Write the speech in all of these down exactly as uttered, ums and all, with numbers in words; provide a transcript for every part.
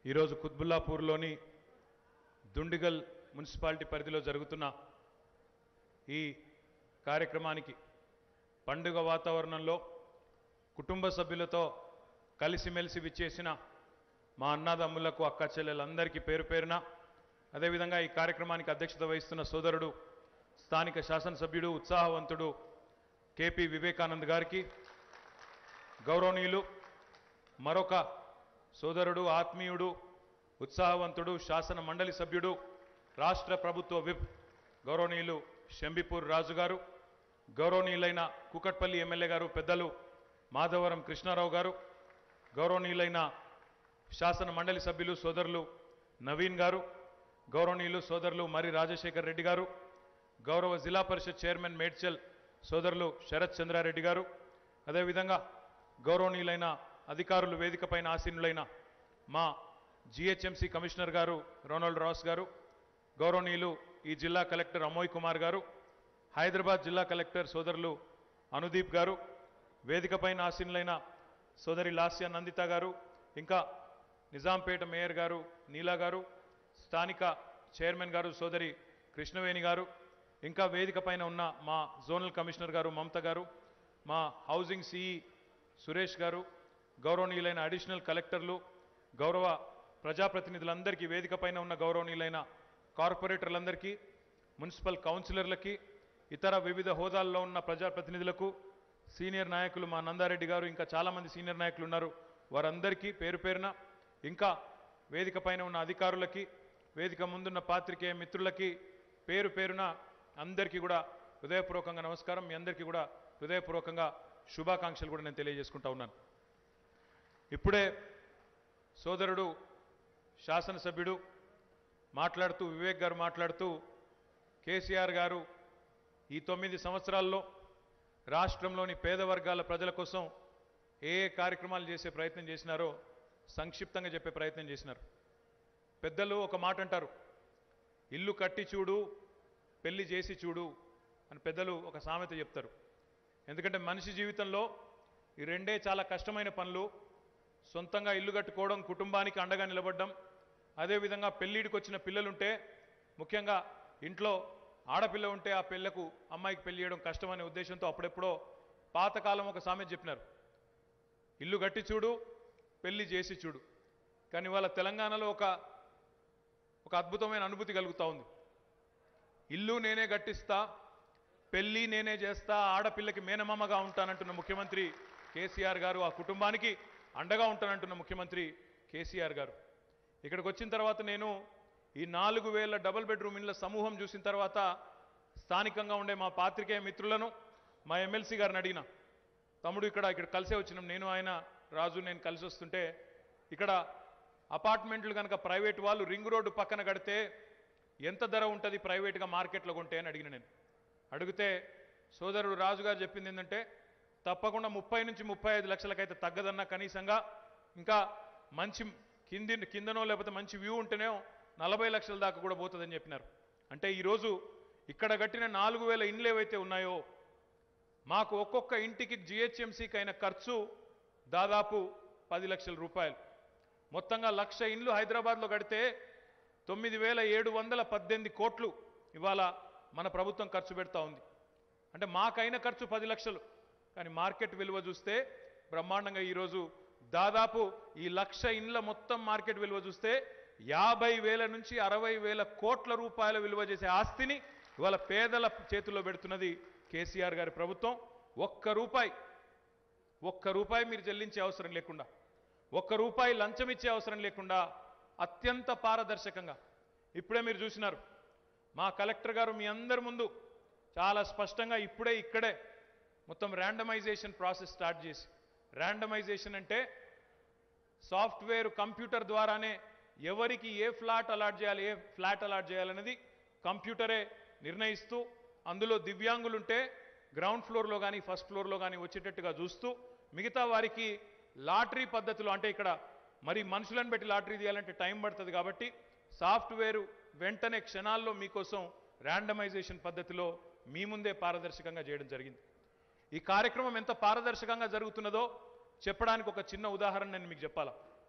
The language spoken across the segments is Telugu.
ఈరోజు కుత్బుల్లాపూర్లోని దుండిగల్ మున్సిపాలిటీ పరిధిలో జరుగుతున్న ఈ కార్యక్రమానికి పండుగ వాతావరణంలో కుటుంబ సభ్యులతో కలిసిమెలిసి విచ్చేసిన మా అన్నదమ్ములకు అక్క చెల్లెలందరికీ పేరు పేరున అదేవిధంగా ఈ కార్యక్రమానికి అధ్యక్షత వహిస్తున్న సోదరుడు స్థానిక శాసనసభ్యుడు ఉత్సాహవంతుడు కేపీ వివేకానంద్ గారికి గౌరవనీయులు మరొక సోదరుడు ఆత్మీయుడు ఉత్సాహవంతుడు శాసన మండలి సభ్యుడు రాష్ట్ర ప్రభుత్వ విప్ గౌరవనీయులు శంబిపూర్ రాజు గారు గౌరవనీయులైన కుకట్పల్లి ఎమ్మెల్యే గారు పెద్దలు మాధవరం కృష్ణారావు గారు గౌరవనీయులైన శాసన మండలి సభ్యులు సోదరులు నవీన్ గారు గౌరవనీయులు సోదరులు మరి రాజశేఖర్ రెడ్డి గారు గౌరవ జిల్లా పరిషత్ చైర్మన్ మేడ్చల్ సోదరులు శరత్ చంద్రారెడ్డి గారు అదేవిధంగా గౌరవనీయులైన అధికారులు వేదికపైన ఆసీనులైన మా జిహెచ్ఎంసీ కమిషనర్ గారు రోనాల్డ్ రాస్ గారు గౌరవనీయులు ఈ జిల్లా కలెక్టర్ అమోయ్ కుమార్ గారు హైదరాబాద్ జిల్లా కలెక్టర్ సోదరులు అనుదీప్ గారు వేదికపైన ఆసీనులైన సోదరి లాస్య నందిత గారు ఇంకా నిజాంపేట మేయర్ గారు నీలా గారు స్థానిక చైర్మన్ గారు సోదరి కృష్ణవేణి గారు ఇంకా వేదికపైన ఉన్న మా జోనల్ కమిషనర్ గారు మమత గారు మా హౌసింగ్ సిఈ సురేష్ గారు గౌరవనీయులైన అడిషనల్ కలెక్టర్లు గౌరవ ప్రజాప్రతినిధులందరికీ వేదికపైన ఉన్న గౌరవనీయులైన కార్పొరేటర్లందరికీ మున్సిపల్ కౌన్సిలర్లకి ఇతర వివిధ హోదాల్లో ఉన్న ప్రజాప్రతినిధులకు సీనియర్ నాయకులు మా నందారెడ్డి గారు ఇంకా చాలామంది సీనియర్ నాయకులు ఉన్నారు వారందరికీ పేరు పేరున ఇంకా వేదికపైన ఉన్న అధికారులకి వేదిక ముందున్న పాత్రికేయ మిత్రులకి పేరు పేరున అందరికీ కూడా హృదయపూర్వకంగా నమస్కారం మీ అందరికీ కూడా హృదయపూర్వకంగా శుభాకాంక్షలు కూడా నేను తెలియజేసుకుంటా ఉన్నాను ఇప్పుడే సోదరుడు శాసనసభ్యుడు మాట్లాడుతూ వివేక్ గారు మాట్లాడుతూ కేసీఆర్ గారు ఈ తొమ్మిది సంవత్సరాల్లో రాష్ట్రంలోని పేద వర్గాల ప్రజల కోసం ఏ ఏ కార్యక్రమాలు చేసే ప్రయత్నం చేసినారో సంక్షిప్తంగా చెప్పే ప్రయత్నం చేసినారు పెద్దలు ఒక మాట అంటారు ఇల్లు కట్టి చూడు పెళ్లి చేసి చూడు అని పెద్దలు ఒక సామెత చెప్తారు ఎందుకంటే మనిషి జీవితంలో ఈ రెండే చాలా కష్టమైన పనులు సొంతంగా ఇల్లు కట్టుకోవడం కుటుంబానికి అండగా నిలబడడం అదేవిధంగా పెళ్ళిడికి వచ్చిన పిల్లలుంటే ముఖ్యంగా ఇంట్లో ఆడపిల్ల ఉంటే ఆ పిల్లకు అమ్మాయికి పెళ్లి చేయడం కష్టమనే ఉద్దేశంతో అప్పుడెప్పుడో పాతకాలం ఒక సామెత చెప్పినారు ఇల్లు కట్టి చూడు పెళ్లి చేసి చూడు కానీ వాళ్ళ తెలంగాణలో ఒక ఒక అద్భుతమైన అనుభూతి కలుగుతూ ఉంది ఇల్లు నేనే కట్టిస్తా పెళ్లి నేనే చేస్తా ఆడపిల్లకి మేనమామగా ఉంటానంటున్న ముఖ్యమంత్రి కేసీఆర్ గారు ఆ కుటుంబానికి అండగా ఉంటానంటున్న ముఖ్యమంత్రి కేసీఆర్ గారు ఇక్కడికి వచ్చిన తర్వాత నేను ఈ నాలుగు వేల డబుల్ బెడ్రూమ్ ఇళ్ల సమూహం చూసిన తర్వాత స్థానికంగా ఉండే మా పాత్రికేయ మిత్రులను మా ఎమ్మెల్సీ గారిని అడిగిన తమ్ముడు ఇక్కడ ఇక్కడ కలిసే వచ్చినాం నేను ఆయన రాజు నేను కలిసి వస్తుంటే ఇక్కడ అపార్ట్మెంట్లు కనుక ప్రైవేట్ వాళ్ళు రింగ్ రోడ్డు పక్కన కడితే ఎంత ధర ఉంటుంది ప్రైవేట్గా మార్కెట్లో కొంటే అని అడిగిన నేను అడిగితే సోదరుడు రాజు గారు చెప్పింది ఏంటంటే తప్పకుండా ముప్పై నుంచి ముప్పై ఐదు లక్షలకైతే తగ్గదన్నా కనీసంగా ఇంకా మంచి కింది కిందనో లేకపోతే మంచి వ్యూ ఉంటేనే నలభై లక్షల దాకా కూడా పోతుందని చెప్పినారు అంటే ఈరోజు ఇక్కడ కట్టిన నాలుగు వేల ఇండ్లు ఏవైతే ఉన్నాయో మాకు ఒక్కొక్క ఇంటికి జిహెచ్ఎంసీకి అయిన ఖర్చు దాదాపు పది లక్షల రూపాయలు మొత్తంగా లక్ష ఇండ్లు హైదరాబాద్లో కడితే తొమ్మిది వేల ఏడు వందల పద్దెనిమిది కోట్లు ఇవాళ మన ప్రభుత్వం ఖర్చు పెడతా ఉంది అంటే మాకైన ఖర్చు పది లక్షలు కానీ మార్కెట్ విలువ చూస్తే బ్రహ్మాండంగా ఈరోజు దాదాపు ఈ లక్ష ఇండ్ల మొత్తం మార్కెట్ విలువ చూస్తే యాభై వేల నుంచి అరవై వేల కోట్ల రూపాయల విలువ చేసే ఆస్తిని ఇవాళ పేదల చేతుల్లో పెడుతున్నది కేసీఆర్ గారి ప్రభుత్వం ఒక్క రూపాయి ఒక్క రూపాయి మీరు చెల్లించే అవసరం లేకుండా ఒక్క రూపాయి లంచం ఇచ్చే అవసరం లేకుండా అత్యంత పారదర్శకంగా ఇప్పుడే మీరు చూసినారు మా కలెక్టర్ గారు మీ అందరి ముందు చాలా స్పష్టంగా ఇప్పుడే ఇక్కడే మొత్తం ర్యాండమైజేషన్ ప్రాసెస్ స్టార్ట్ చేసి ర్యాండమైజేషన్ అంటే సాఫ్ట్వేర్ కంప్యూటర్ ద్వారానే ఎవరికి ఏ ఫ్లాట్ అలాట్ చేయాలి ఏ ఫ్లాట్ అలాట్ చేయాలనేది కంప్యూటరే నిర్ణయిస్తూ అందులో దివ్యాంగులుంటే గ్రౌండ్ ఫ్లోర్లో కానీ ఫస్ట్ ఫ్లోర్లో కానీ వచ్చేటట్టుగా చూస్తూ మిగతా వారికి లాటరీ పద్ధతిలో అంటే ఇక్కడ మరి మనుషులను పెట్టి లాటరీ తీయాలంటే టైం పడుతుంది కాబట్టి సాఫ్ట్వేర్ వెంటనే క్షణాల్లో మీకోసం ర్యాండమైజేషన్ పద్ధతిలో మీ ముందే పారదర్శకంగా చేయడం జరిగింది ఈ కార్యక్రమం ఎంత పారదర్శకంగా జరుగుతున్నదో చెప్పడానికి ఒక చిన్న ఉదాహరణ నేను మీకు చెప్పాలా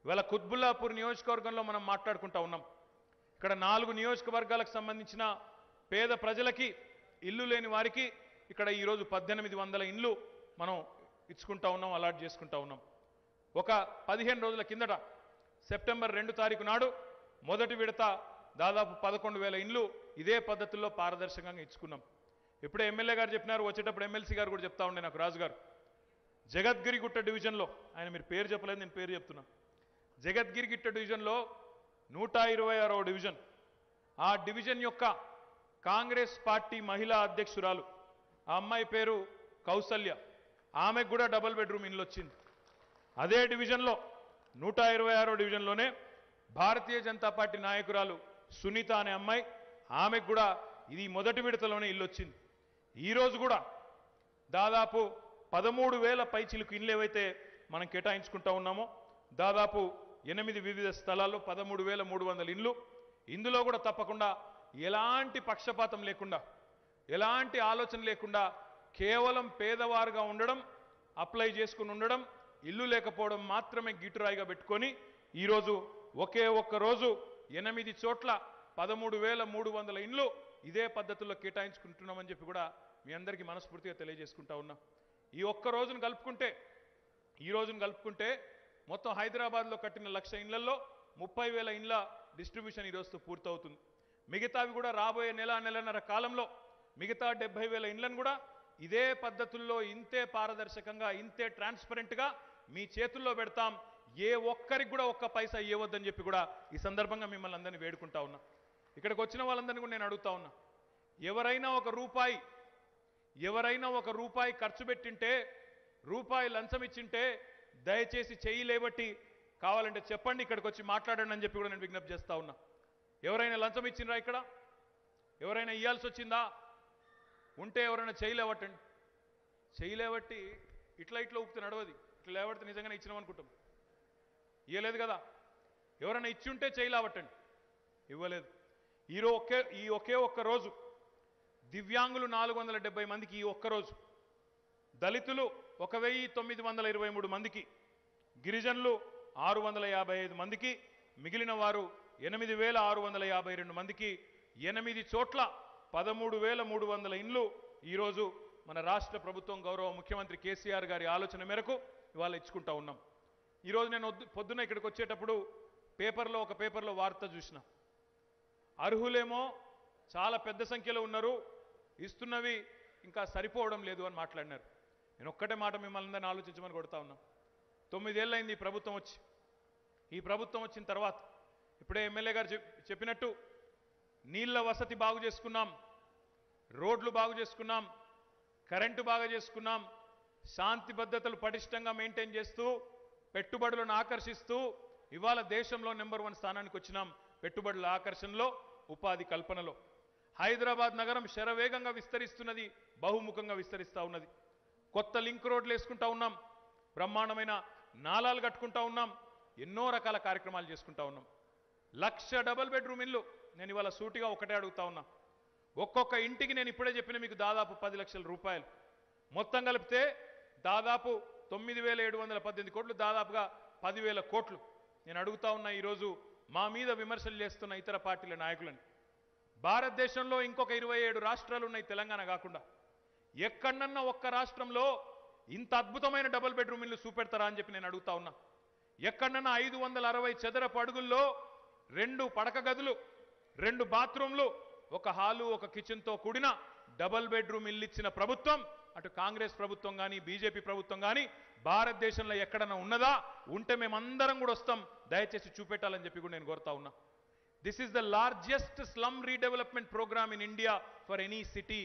ఇవాళ కుత్బుల్లాపూర్ నియోజకవర్గంలో మనం మాట్లాడుకుంటా ఉన్నాం. ఇక్కడ నాలుగు నియోజకవర్గాలకు సంబంధించిన పేద ప్రజలకి ఇల్లు లేని వారికి ఇక్కడ ఈరోజు పద్దెనిమిది వందల ఇండ్లు మనం ఇచ్చుకుంటా ఉన్నాం, అలాట్ చేసుకుంటా ఉన్నాం. ఒక పదిహేను రోజుల కిందట సెప్టెంబర్ రెండు తారీఖు నాడు మొదటి విడత దాదాపు పదకొండు వేల ఇండ్లు ఇదే పద్ధతుల్లో పారదర్శకంగా ఇచ్చుకున్నాం. ఇప్పుడే ఎమ్మెల్యే గారు చెప్పినారు, వచ్చేటప్పుడు ఎమ్మెల్సీ గారు కూడా చెప్తా ఉండే నాకు రాజు గారు, జగద్గిరిగుట్ట డివిజన్లో, ఆయన మీరు పేరు చెప్పలేదు, నేను పేరు చెప్తున్నా, జగద్గిరిగుట్ట డివిజన్లో నూట ఇరవై ఆరవ డివిజన్, ఆ డివిజన్ యొక్క కాంగ్రెస్ పార్టీ మహిళా అధ్యక్షురాలు, ఆ అమ్మాయి పేరు కౌసల్య, ఆమెకు కూడా డబుల్ బెడ్రూమ్ ఇల్లు వచ్చింది. అదే డివిజన్లో నూట ఇరవై ఆరో డివిజన్లోనే భారతీయ జనతా పార్టీ నాయకురాలు సునీత అనే అమ్మాయి, ఆమెకు కూడా ఇది మొదటి విడతలోనే ఇల్లు వచ్చింది. ఈరోజు కూడా దాదాపు పదమూడు వేల పైచిలకు ఇల్లు ఏవైతే మనం కేటాయించుకుంటా ఉన్నామో, దాదాపు ఎనిమిది వివిధ స్థలాల్లో పదమూడు వేల మూడు వందల ఇండ్లు. ఇందులో కూడా తప్పకుండా ఎలాంటి పక్షపాతం లేకుండా, ఎలాంటి ఆలోచన లేకుండా కేవలం పేదవారుగా ఉండడం, అప్లై చేసుకుని ఉండడం, ఇల్లు లేకపోవడం మాత్రమే గిట్టురాయిగా పెట్టుకొని ఈరోజు ఒకే ఒక్క రోజు ఎనిమిది చోట్ల పదమూడు వేల మూడు వందల ఇండ్లు ఇదే పద్ధతుల్లో కేటాయించుకుంటున్నామని చెప్పి కూడా మీ అందరికీ మనస్ఫూర్తిగా తెలియజేసుకుంటా ఉన్నా. ఈ ఒక్క రోజును కలుపుకుంటే ఈ రోజును కలుపుకుంటే మొత్తం హైదరాబాద్లో కట్టిన లక్ష ఇండ్లలో ముప్పై వేల ఇండ్ల డిస్ట్రిబ్యూషన్ ఈరోజుతో పూర్తవుతుంది. మిగతావి కూడా రాబోయే నెల నెలన్నర కాలంలో మిగతా డెబ్బై వేల ఇండ్లను కూడా ఇదే పద్ధతుల్లో ఇంతే పారదర్శకంగా, ఇంతే ట్రాన్స్పరెంట్గా మీ చేతుల్లో పెడతాం. ఏ ఒక్కరికి కూడా ఒక్క పైసా ఇవ్వద్దని చెప్పి కూడా ఈ సందర్భంగా మిమ్మల్ని అందరినీ వేడుకుంటా ఉన్నా. ఇక్కడికి వచ్చిన వాళ్ళందరినీ కూడా నేను అడుగుతా ఉన్నా, ఎవరైనా ఒక రూపాయి ఎవరైనా ఒక రూపాయి ఖర్చు పెట్టింటే, రూపాయి లంచం ఇచ్చింటే దయచేసి చెయ్యి లేబట్టి కావాలంటే చెప్పండి, ఇక్కడికి వచ్చి మాట్లాడండి అని చెప్పి కూడా నేను విజ్ఞప్తి చేస్తా ఉన్నా. ఎవరైనా లంచం ఇచ్చిండ్రా? ఇక్కడ ఎవరైనా ఇవ్వాల్సి వచ్చిందా? ఉంటే ఎవరైనా చేయలేవట్టండి. చేయలేవట్టి ఇట్లా ఇట్లా ఊపితే నడవది. ఇట్లా లేవడితే నిజంగానే ఇచ్చినాం అనుకుంటాం. ఇవ్వలేదు కదా. ఎవరైనా ఇచ్చి ఉంటే చేయలేవట్టండి, ఇవ్వలేదు. ఈరో ఒకే ఈ ఒకే ఒక్క రోజు దివ్యాంగులు నాలుగు వందల డెబ్బై మందికి, ఈ ఒక్కరోజు దళితులు ఒక వెయ్యి తొమ్మిది వందల ఇరవై మూడు మందికి, గిరిజనులు ఆరు వందల యాభై ఐదు మందికి, మిగిలిన వారు ఎనిమిది వేల ఆరు వందల యాభై రెండు మందికి ఎనిమిది చోట్ల పదమూడు వేల మూడు వందల ఇండ్లు ఈరోజు మన రాష్ట్ర ప్రభుత్వం గౌరవ ముఖ్యమంత్రి కేసీఆర్ గారి ఆలోచన మేరకు ఇవాళ ఇచ్చుకుంటా ఉన్నాం. ఈరోజు నేను పొద్దున్న ఇక్కడికి వచ్చేటప్పుడు పేపర్లో ఒక పేపర్లో వార్త చూసిన, అర్హులేమో చాలా పెద్ద సంఖ్యలో ఉన్నారు, ఇస్తున్నవి ఇంకా సరిపోవడం లేదు అని మాట్లాడినారు. నేను ఒక్కటే మాట మిమ్మల్ని అందరినీ ఆలోచించమని కొడతా ఉన్నా. తొమ్మిదేళ్ళైంది ఈ ప్రభుత్వం వచ్చి. ఈ ప్రభుత్వం వచ్చిన తర్వాత ఇప్పుడే ఎమ్మెల్యే గారు చెప్పినట్టు నీళ్ల వసతి బాగు చేసుకున్నాం, రోడ్లు బాగు చేసుకున్నాం, కరెంటు బాగా చేసుకున్నాం, శాంతి భద్రతలు పటిష్టంగా మెయింటైన్ చేస్తూ పెట్టుబడులను ఆకర్షిస్తూ ఇవాళ దేశంలో నెంబర్ వన్ స్థానానికి వచ్చినాం. పెట్టుబడుల ఆకర్షణలో, ఉపాధి కల్పనలో హైదరాబాద్ నగరం శరవేగంగా విస్తరిస్తున్నది, బహుముఖంగా విస్తరిస్తూ ఉన్నది. కొత్త లింక్ రోడ్లు వేసుకుంటా ఉన్నాం, బ్రహ్మాండమైన నాలాలు కట్టుకుంటా ఉన్నాం, ఎన్నో రకాల కార్యక్రమాలు చేసుకుంటా ఉన్నాం. లక్ష డబుల్ బెడ్రూమ్ ఇల్లు. నేను ఇవాళ సూటిగా ఒకటే అడుగుతా ఉన్నా, ఒక్కొక్క ఇంటికి నేను ఇప్పుడే చెప్పిన మీకు దాదాపు పది లక్షల రూపాయలు మొత్తం కలిపితే దాదాపు తొమ్మిది వేల ఏడు వందల పద్దెనిమిది కోట్లు, దాదాపుగా పదివేల కోట్లు. నేను అడుగుతా ఉన్నా ఈరోజు మా మీద విమర్శలు చేస్తున్న ఇతర పార్టీల నాయకులని, భారతదేశంలో ఇంకొక ఇరవై ఏడు రాష్ట్రాలు ఉన్నాయి తెలంగాణ కాకుండా, ఎక్కడన్నా ఒక్క రాష్ట్రంలో ఇంత అద్భుతమైన డబుల్ బెడ్రూమ్ ఇల్లు చూపెడతారా అని చెప్పి నేను అడుగుతా ఉన్నా. ఎక్కడన్నా ఐదు వందల అరవై చదరపు అడుగుల్లో రెండు పడక గదులు, రెండు బాత్రూంలు, ఒక హాలు, ఒక కిచెన్తో కూడిన డబుల్ బెడ్రూమ్ ఇల్లు ఇచ్చిన ప్రభుత్వం అటు కాంగ్రెస్ ప్రభుత్వం కానీ బీజేపీ ప్రభుత్వం కానీ భారతదేశంలో ఎక్కడన్నా ఉన్నదా? ఉంటే మేమందరం కూడా వస్తాం, దయచేసి చూపెట్టాలని చెప్పి కూడా నేను కోరుతా ఉన్నా. This is the largest slum redevelopment programme in India for any city.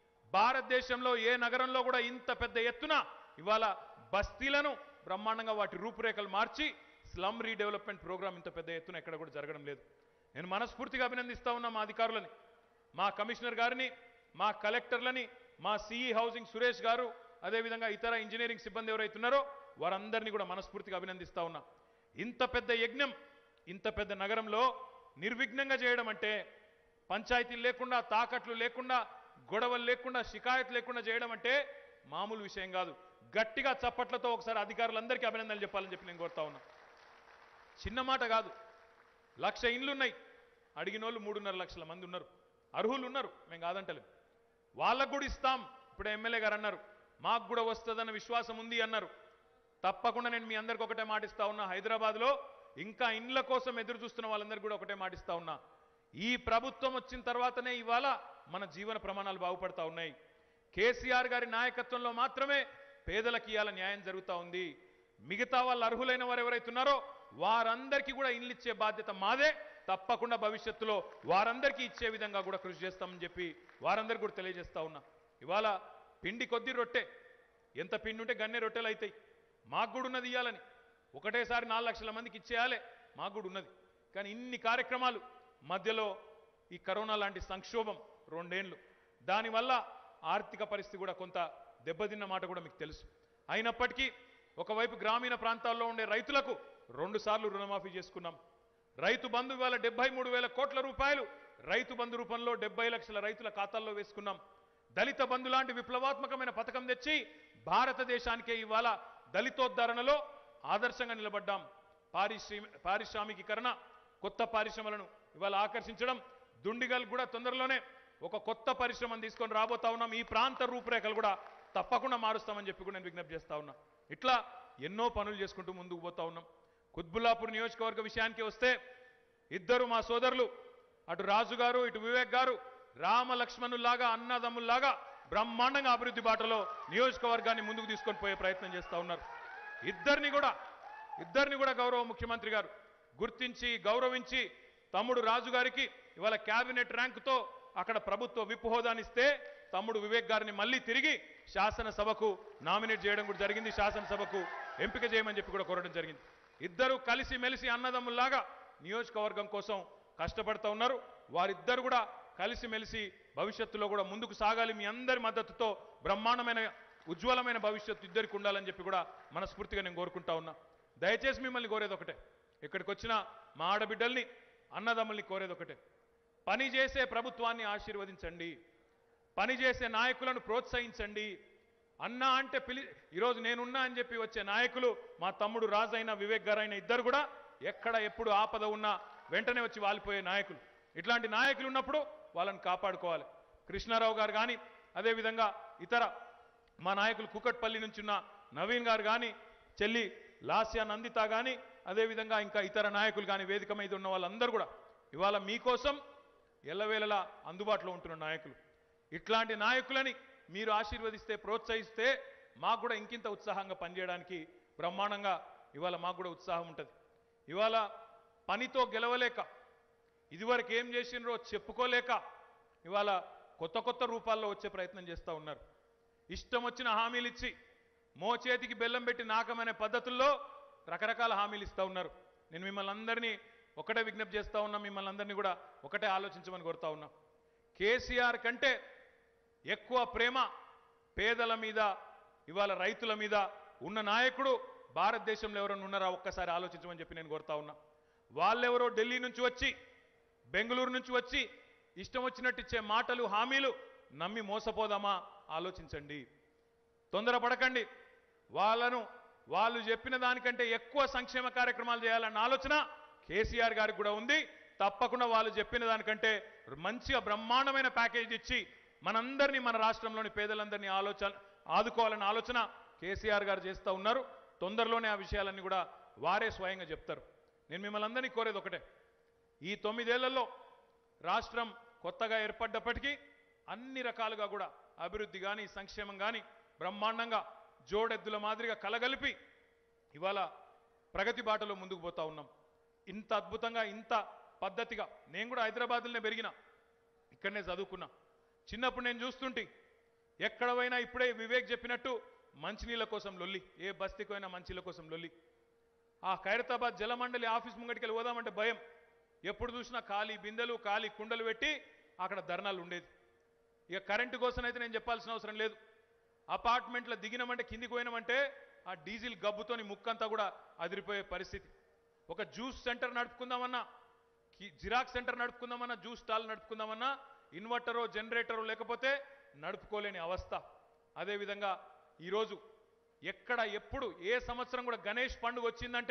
భారతదేశంలో ఏ నగరంలో కూడా ఇంత పెద్ద ఎత్తున ఇవాళ బస్తీలను బ్రహ్మాండంగా వాటి రూపురేఖలు మార్చి స్లమ్ రీడెవలప్మెంట్ ప్రోగ్రామ్ ఇంత పెద్ద ఎత్తున ఎక్కడ కూడా జరగడం లేదు. నేను మనస్ఫూర్తిగా అభినందిస్తా ఉన్నా మా అధికారులని, మా కమిషనర్ గారిని, మా కలెక్టర్లని, మా సిఈ హౌసింగ్ సురేష్ గారు, అదేవిధంగా ఇతర ఇంజనీరింగ్ సిబ్బంది ఎవరైతున్నారో వారందరినీ కూడా మనస్ఫూర్తిగా అభినందిస్తా ఉన్నా. ఇంత పెద్ద యజ్ఞం ఇంత పెద్ద నగరంలో నిర్విఘ్నంగా చేయడం అంటే, పంచాయతీలు లేకుండా, తాకట్లు లేకుండా, గొడవలు లేకుండా, షికాయత్ లేకుండా చేయడం అంటే మామూలు విషయం కాదు. గట్టిగా చప్పట్లతో ఒకసారి అధికారులందరికీ అభినందనలు చెప్పాలని చెప్పి నేను కోరుతా ఉన్నా. చిన్న మాట కాదు. లక్ష ఇండ్లున్నాయి, అడిగిన వాళ్ళు మూడున్నర లక్షల మంది ఉన్నారు, అర్హులు ఉన్నారు, మేము కాదంటలేం. వాళ్ళకు కూడా ఇస్తాం. ఇప్పుడు ఎమ్మెల్యే గారు అన్నారు మాకు కూడా వస్తుందన్న విశ్వాసం ఉంది అన్నారు. తప్పకుండా నేను మీ అందరికి ఒకటే మాటిస్తా ఉన్నా, హైదరాబాద్లో ఇంకా ఇండ్ల కోసం ఎదురు చూస్తున్న వాళ్ళందరికీ కూడా ఒకటే మాటిస్తా ఉన్నా, ఈ ప్రభుత్వం వచ్చిన తర్వాతనే ఇవాళ మన జీవన ప్రమాణాలు బాగుపడతా ఉన్నాయి. కేసీఆర్ గారి నాయకత్వంలో మాత్రమే పేదలకు ఇవాళ న్యాయం జరుగుతూ ఉంది. మిగతా వాళ్ళు అర్హులైన వారు ఎవరైతే ఉన్నారో వారందరికీ కూడా ఇండ్లు ఇచ్చే బాధ్యత మాదే. తప్పకుండా భవిష్యత్తులో వారందరికీ ఇచ్చే విధంగా కూడా కృషి చేస్తామని చెప్పి వారందరికీ కూడా తెలియజేస్తా ఉన్నా. ఇవాళ పిండి కొద్ది రొట్టె, ఎంత పిండి ఉంటే గన్నే రొట్టెలు అవుతాయి. మాకు కూడా ఉన్నది ఇవ్వాలని, ఒకటేసారి నాలుగు లక్షల మందికి ఇచ్చేయాలి, మాకు కూడా ఉన్నది. కానీ ఇన్ని కార్యక్రమాలు మధ్యలో ఈ కరోనా లాంటి సంక్షోభం రెండేళ్లు, దానివల్ల ఆర్థిక పరిస్థితి కూడా కొంత దెబ్బతిన్న మాట కూడా మీకు తెలుసు. అయినప్పటికీ ఒకవైపు గ్రామీణ ప్రాంతాల్లో ఉండే రైతులకు రెండు సార్లు రుణమాఫీ చేసుకున్నాం. రైతు బంధు ఇవాళ డెబ్బై మూడు వేల కోట్ల రూపాయలు రైతు బంధు రూపంలో డెబ్బై లక్షల రైతుల ఖాతాల్లో వేసుకున్నాం. దళిత బంధు లాంటి విప్లవాత్మకమైన పథకం తెచ్చి భారతదేశానికే ఇవాళ దళితోద్ధరణలో ఆదర్శంగా నిలబడ్డాం. పారిశ్రీ పారిశ్రామికీకరణ, కొత్త పరిశ్రమలను ఇవాళ ఆకర్షించడం, దుండిగల్ కూడా తొందరలోనే ఒక కొత్త పరిశ్రమను తీసుకొని రాబోతా ఉన్నాం. ఈ ప్రాంత రూపురేఖలు కూడా తప్పకుండా మారుస్తామని చెప్పి కూడా నేను విజ్ఞప్తి చేస్తా ఉన్నా. ఇట్లా ఎన్నో పనులు చేసుకుంటూ ముందుకు పోతా ఉన్నాం. కుత్బుల్లాపూర్ నియోజకవర్గ విషయానికి వస్తే ఇద్దరు మా సోదరులు, అటు రాజు గారు ఇటు వివేక్ గారు రామ లక్ష్మణుల్లాగా అన్నదమ్ముల్లాగా బ్రహ్మాండంగా అభివృద్ధి బాటలో నియోజకవర్గాన్ని ముందుకు తీసుకొని పోయే ప్రయత్నం చేస్తూ ఉన్నారు. ఇద్దరిని కూడా ఇద్దరిని కూడా గౌరవ ముఖ్యమంత్రి గారు గుర్తించి గౌరవించి తమ్ముడు రాజు గారికి ఇవాళ క్యాబినెట్ ర్యాంకుతో అక్కడ ప్రభుత్వ విప్ హోదానిస్తే తమ్ముడు వివేక్ గారిని మళ్ళీ తిరిగి శాసనసభకు నామినేట్ చేయడం కూడా జరిగింది, శాసనసభకు ఎంపిక చేయమని చెప్పి కూడా కోరడం జరిగింది. ఇద్దరు కలిసి మెలిసి అన్నదమ్ముల్లాగా నియోజకవర్గం కోసం కష్టపడుతూ ఉన్నారు. వారిద్దరు కూడా కలిసి మెలిసి భవిష్యత్తులో కూడా ముందుకు సాగాలి. మీ అందరి మద్దతుతో బ్రహ్మాండమైన ఉజ్వలమైన భవిష్యత్తు ఇద్దరికి ఉండాలని చెప్పి కూడా మనస్ఫూర్తిగా నేను కోరుకుంటా ఉన్నా. దయచేసి మిమ్మల్ని కోరేది ఒకటే, ఇక్కడికి వచ్చిన మా ఆడబిడ్డల్ని అన్నదమ్ముల్ని కోరేది ఒకటే, పని చేసే ప్రభుత్వాన్ని ఆశీర్వదించండి, పని చేసే నాయకులను ప్రోత్సహించండి. అన్నా అంటే పిలి ఈరోజు నేనున్నా అని చెప్పి వచ్చే నాయకులు మా తమ్ముడు రాజైన వివేక్ గారైన ఇద్దరు కూడా ఎక్కడ ఎప్పుడు ఆపద ఉన్నా వెంటనే వచ్చి వాలిపోయే నాయకులు. ఇట్లాంటి నాయకులు ఉన్నప్పుడు వాళ్ళని కాపాడుకోవాలి. కృష్ణారావు గారు కానీ, అదేవిధంగా ఇతర మా నాయకులు కుకట్పల్లి నుంచి ఉన్న నవీన్ గారు కానీ, చెల్లి లాస్యా నందిత కానీ, అదేవిధంగా ఇంకా ఇతర నాయకులు కానీ, వేదిక మీద ఉన్న వాళ్ళందరూ కూడా ఇవాళ మీకోసం ఎల్లవేళలా అందుబాటులో ఉంటున్న నాయకులు. ఇట్లాంటి నాయకులని మీరు ఆశీర్వదిస్తే, ప్రోత్సహిస్తే మాకు కూడా ఇంకింత ఉత్సాహంగా పనిచేయడానికి బ్రహ్మాండంగా ఇవాళ మాకు కూడా ఉత్సాహం ఉంటుంది. ఇవాళ పనితో గెలవలేక, ఇదివరకు ఏం చేసినరో చెప్పుకోలేక ఇవాళ కొత్త కొత్త రూపాల్లో వచ్చే ప్రయత్నం చేస్తూ ఉన్నారు. ఇష్టం వచ్చిన హామీలు ఇచ్చి మోచేతికి బెల్లం పెట్టి నాకమనే పద్ధతుల్లో రకరకాల హామీలు ఇస్తూ ఉన్నారు. నేను మిమ్మల్ని అందరినీ ఒకటే విజ్ఞప్తి చేస్తూ ఉన్నా, మిమ్మల్ని అందరినీ కూడా ఒకటే ఆలోచించమని కోరుతా ఉన్నా. కేసీఆర్ కంటే ఎక్కువ ప్రేమ పేదల మీద, ఇవాళ రైతుల మీద ఉన్న నాయకుడు భారతదేశంలో ఎవరైనా ఉన్నారా ఒక్కసారి ఆలోచించమని చెప్పి నేను కోరుతా ఉన్నా. వాళ్ళెవరో ఢిల్లీ నుంచి వచ్చి, బెంగళూరు నుంచి వచ్చి ఇష్టం వచ్చినట్టు ఇచ్చే మాటలు, హామీలు నమ్మి మోసపోదామా? ఆలోచించండి, తొందరపడకండి. వాళ్ళను వాళ్ళు చెప్పిన దానికంటే ఎక్కువ సంక్షేమ కార్యక్రమాలు చేయాలన్న ఆలోచన కేసీఆర్ గారికి కూడా ఉంది. తప్పకుండా వాళ్ళు చెప్పిన దానికంటే మంచిగా బ్రహ్మాండమైన ప్యాకేజ్ ఇచ్చి మనందరినీ, మన రాష్ట్రంలోని పేదలందరినీ ఆలోచన ఆదుకోవాలన్న ఆలోచన కేసీఆర్ గారు చేస్తూ ఉన్నారు. తొందరలోనే ఆ విషయాలన్నీ కూడా వారే స్వయంగా చెప్తారు. నేను మిమ్మల్ని అందరినీ కోరేది ఒకటే, ఈ తొమ్మిదేళ్లలో రాష్ట్రం కొత్తగా ఏర్పడ్డప్పటికీ అన్ని రకాలుగా కూడా అభివృద్ధి కానీ, సంక్షేమం కానీ బ్రహ్మాండంగా జోడెద్దుల మాదిరిగా కలగలిపి ఇవాళ ప్రగతి బాటలో ముందుకు పోతా ఉన్నాం. ఇంత అద్భుతంగా, ఇంత పద్ధతిగా నేను కూడా హైదరాబాద్లోనే పెరిగిన, ఇక్కడనే చదువుకున్నా. చిన్నప్పుడు నేను చూస్తుంటే ఎక్కడ పోయినా ఇప్పుడే వివేక్ చెప్పినట్టు మంచినీళ్ళ కోసం లొల్లి, ఏ బస్తీకి పోయినా మంచినీళ్ళ కోసం లొల్లి. ఆ ఖైరతాబాద్ జలమండలి ఆఫీస్ ముంగటికి వెళ్ళి పోదామంటే భయం. ఎప్పుడు చూసినా ఖాళీ బిందెలు, ఖాళీ కుండలు పెట్టి అక్కడ ధర్నాలు ఉండేది. ఇక కరెంటు కోసం అయితే నేను చెప్పాల్సిన అవసరం లేదు. అపార్ట్మెంట్లో దిగినామంటే, కిందికి పోయినామంటే ఆ డీజిల్ గబ్బుతోని ముక్కంతా కూడా అదిరిపోయే పరిస్థితి. ఒక జ్యూస్ సెంటర్ నడుపుకుందామన్నా, జిరాక్స్ సెంటర్ నడుపుకుందామన్నా, జ్యూస్ స్టాల్ నడుపుకుందామన్నా ఇన్వర్టరో జనరేటరో లేకపోతే నడుపుకోలేని అవస్థ. అదేవిధంగా ఈరోజు ఎక్కడ ఎప్పుడు ఏ సంవత్సరం కూడా గణేష్ పండుగ వచ్చిందంటే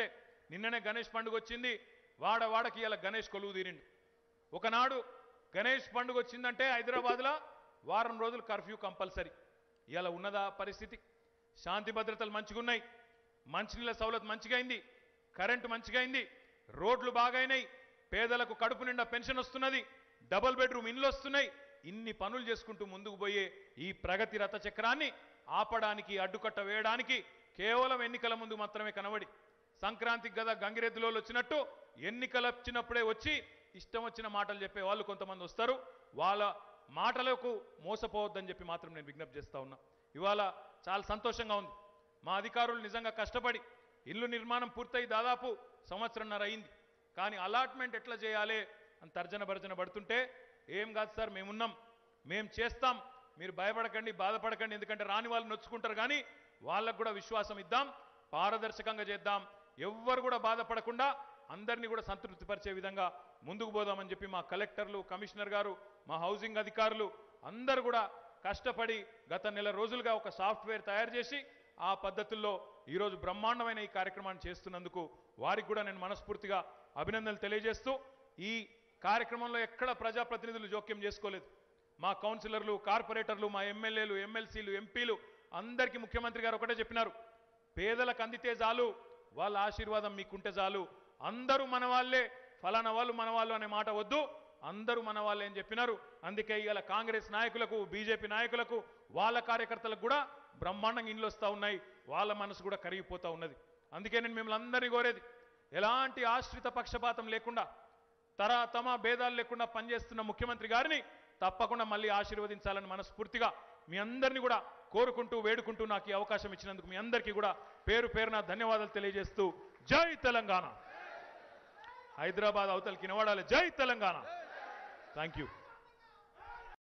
నిన్ననే గణేష్ పండుగ వచ్చింది, వాడ వాడకి ఇలా గణేష్ కొలువు తీరిండు. ఒకనాడు గణేష్ పండుగ వచ్చిందంటే హైదరాబాద్లో వారం రోజులు కర్ఫ్యూ కంపల్సరీ. ఇలా ఉన్నదా పరిస్థితి? శాంతి భద్రతలు మంచిగున్నాయి, మంచినీళ్ళ సౌలత్ మంచిగా అయింది, కరెంటు మంచిగా అయింది, రోడ్లు బాగైనాయి, పేదలకు కడుపు నిండా పెన్షన్ వస్తున్నది, డబుల్ బెడ్రూమ్ ఇండ్లు వస్తున్నాయి. ఇన్ని పనులు చేసుకుంటూ ముందుకు పోయే ఈ ప్రగతి రథ చక్రాన్ని ఆపడానికి, అడ్డుకట్ట వేయడానికి కేవలం ఎన్నికల ముందు మాత్రమే కనబడి, సంక్రాంతికి కదా గంగిరెద్దులోళ్ళు వచ్చినట్టు ఎన్నికలు వచ్చినప్పుడే వచ్చి ఇష్టం వచ్చిన మాటలు చెప్పే వాళ్ళు కొంతమంది వస్తారు. వాళ్ళ మాటలకు మోసపోవద్దని చెప్పి మాత్రం నేను విజ్ఞప్తి చేస్తా ఉన్నా. ఇవాళ చాలా సంతోషంగా ఉంది. మా అధికారులు నిజంగా కష్టపడి ఇల్లు నిర్మాణం పూర్తయి దాదాపు సంవత్సరంన్నర అయింది. కానీ అలాట్మెంట్ ఎట్లా చేయాలి అని తర్జన భర్జన పడుతుంటే, ఏం కాదు సార్, మేమున్నాం, మేం చేస్తాం, మీరు భయపడకండి, బాధపడకండి, ఎందుకంటే రాని వాళ్ళు నొచ్చుకుంటారు, కానీ వాళ్ళకు కూడా విశ్వాసం ఇద్దాం, పారదర్శకంగా చేద్దాం, ఎవ్వరు కూడా బాధపడకుండా అందరినీ కూడా సంతృప్తిపరిచే విధంగా ముందుకు పోదామని చెప్పి మా కలెక్టర్లు, కమిషనర్ గారు, మా హౌసింగ్ అధికారులు అందరూ కూడా కష్టపడి గత నెల రోజులుగా ఒక సాఫ్ట్వేర్ తయారు చేసి ఆ పద్ధతుల్లో ఈరోజు బ్రహ్మాండమైన ఈ కార్యక్రమాన్ని చేస్తున్నందుకు వారికి కూడా నేను మనస్ఫూర్తిగా అభినందనలు తెలియజేస్తూ, ఈ కార్యక్రమంలో ఎక్కడ ప్రజాప్రతినిధులు జోక్యం చేసుకోలేదు. మా కౌన్సిలర్లు, కార్పొరేటర్లు, మా ఎమ్మెల్యేలు, ఎమ్మెల్సీలు, ఎంపీలు అందరికీ ముఖ్యమంత్రి గారు ఒకటే చెప్పినారు, పేదలకు అందితే చాలు, వాళ్ళ ఆశీర్వాదం మీకుంటే చాలు, అందరూ మన వాళ్ళే, ఫలానా వాళ్ళు మన వాళ్ళు అనే మాట వద్దు, అందరూ మన వాళ్ళే అని చెప్పినారు. అందుకే ఇవాళ కాంగ్రెస్ నాయకులకు, బీజేపీ నాయకులకు, వాళ్ళ కార్యకర్తలకు కూడా బ్రహ్మాండంగా ఇండ్లు వస్తూ ఉన్నాయి, వాళ్ళ మనసు కూడా కరిగిపోతూ ఉన్నది. అందుకే నేను మిమ్మల్ని అందరినీ కోరేది, ఎలాంటి ఆశ్రిత పక్షపాతం లేకుండా, తర తమ భేదాలు లేకుండా పనిచేస్తున్న ముఖ్యమంత్రి గారిని తప్పకుండా మళ్ళీ ఆశీర్వదించాలని మనస్ఫూర్తిగా మీ అందరినీ కూడా కోరుకుంటూ, వేడుకుంటూ నాకు ఈ అవకాశం ఇచ్చినందుకు మీ అందరికీ కూడా పేరు పేరున ధన్యవాదాలు తెలియజేస్తూ, జై తెలంగాణ, హైదరాబాద్ అవతలికి నిలబడాలి, జై తెలంగాణ. Thank you.